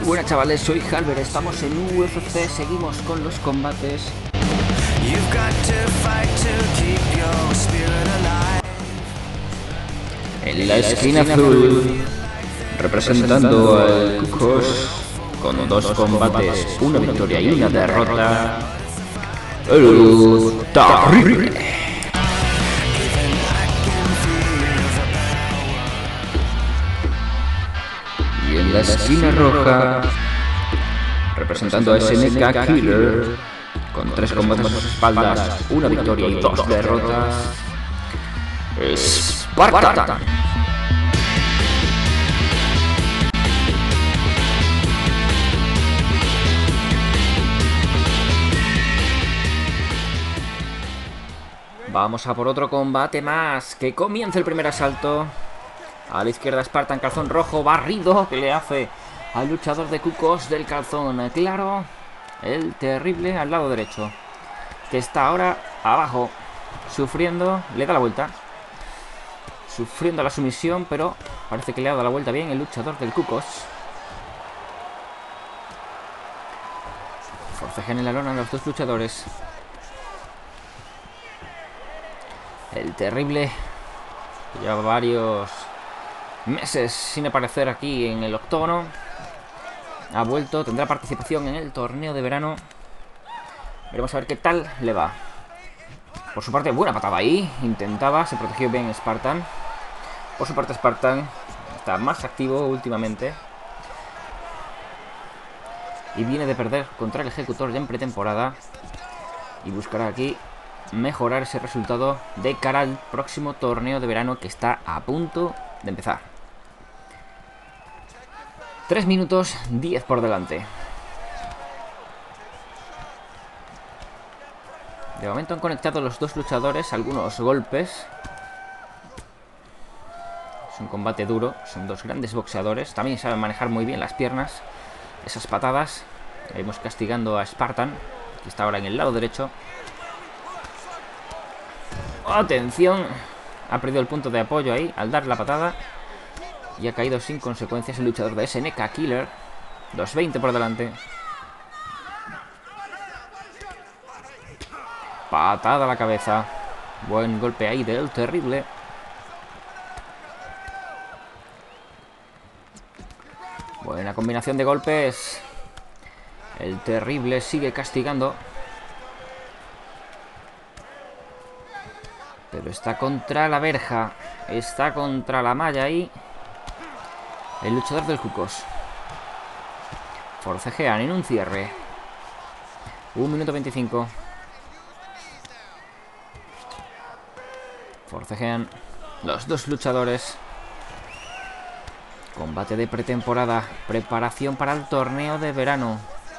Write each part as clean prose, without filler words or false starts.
buenas chavales, soy Halber, estamos en UFC, seguimos con los combates. En la esquina azul, representando al Kukos, con 2 combates, una victoria y una derrota, el Terrible. Y en la esquina roja, representando a SNK Killer, con 3 combates a sus espaldas, una victoria y 2 derrotas, Spartan. Vamos a por otro combate más, que comience el primer asalto. A la izquierda Spartan, calzón rojo, barrido, que le hace al luchador de Kukos del calzón claro, el Terrible, al lado derecho, que está ahora abajo, sufriendo, le da la vuelta, sufriendo la sumisión, pero parece que le ha dado la vuelta bien el luchador del Kukos. Forcejean en la lona los dos luchadores. El Terrible, que lleva varios meses sin aparecer aquí en el octógono, ha vuelto, tendrá participación en el torneo de verano. Veremos a ver qué tal le va. Por su parte, buena patada ahí, intentaba, se protegió bien Spartan. Por su parte, Spartan está más activo últimamente y viene de perder contra el Ejecutor ya en pretemporada, y buscará aquí mejorar ese resultado de cara al próximo torneo de verano que está a punto de empezar. 3 minutos 10 por delante. De momento han conectado los dos luchadores algunos golpes. Es un combate duro, son dos grandes boxeadores. También saben manejar muy bien las piernas, esas patadas. Vemos castigando a Spartan, que está ahora en el lado derecho. Atención, ha perdido el punto de apoyo ahí al dar la patada y ha caído sin consecuencias el luchador de SNK Killer. 2:20 por delante. Patada a la cabeza. Buen golpe ahí del Terrible. Buena combinación de golpes. El Terrible sigue castigando, pero está contra la verja, está contra la malla ahí el luchador del Kukos. Forcejean en un cierre. 1 minuto 25. Forcejean los dos luchadores. Combate de pretemporada, preparación para el torneo de verano.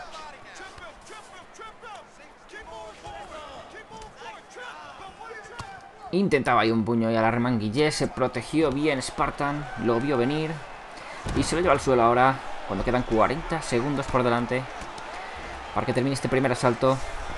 Intentaba ahí un puño y a la remanguillé, se protegió bien Spartan, lo vio venir y se lo lleva al suelo ahora, cuando quedan 40 segundos por delante para que termine este primer asalto.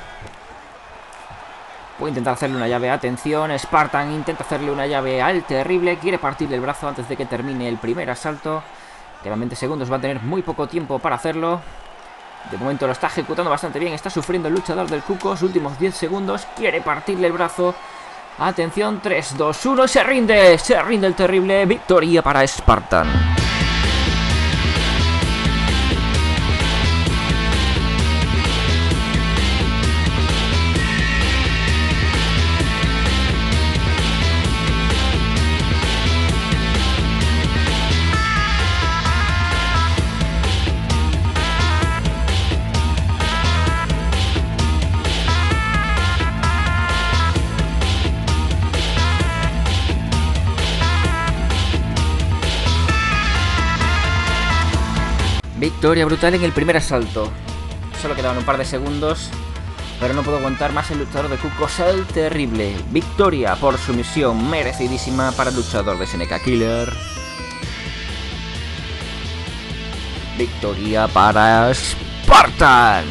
Puede intentar hacerle una llave, atención, Spartan intenta hacerle una llave al Terrible, quiere partirle el brazo antes de que termine el primer asalto. Quedan 20 segundos, va a tener muy poco tiempo para hacerlo. De momento lo está ejecutando bastante bien, está sufriendo el luchador del Kukos, últimos 10 segundos, quiere partirle el brazo. Atención, 3, 2, 1, se rinde el Terrible, victoria para Spartan. Victoria brutal en el primer asalto. Solo quedaban un par de segundos, pero no puedo aguantar más el luchador de Kukos, el Terrible. Victoria por sumisión merecidísima para el luchador de SNK Killer. Victoria para Spartan.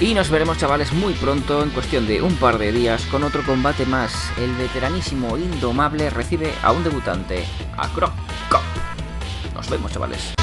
Y nos veremos, chavales, muy pronto, en cuestión de un par de días, con otro combate más. El veteranísimo Indomable recibe a un debutante, a Croc Cop. Nos vemos, chavales.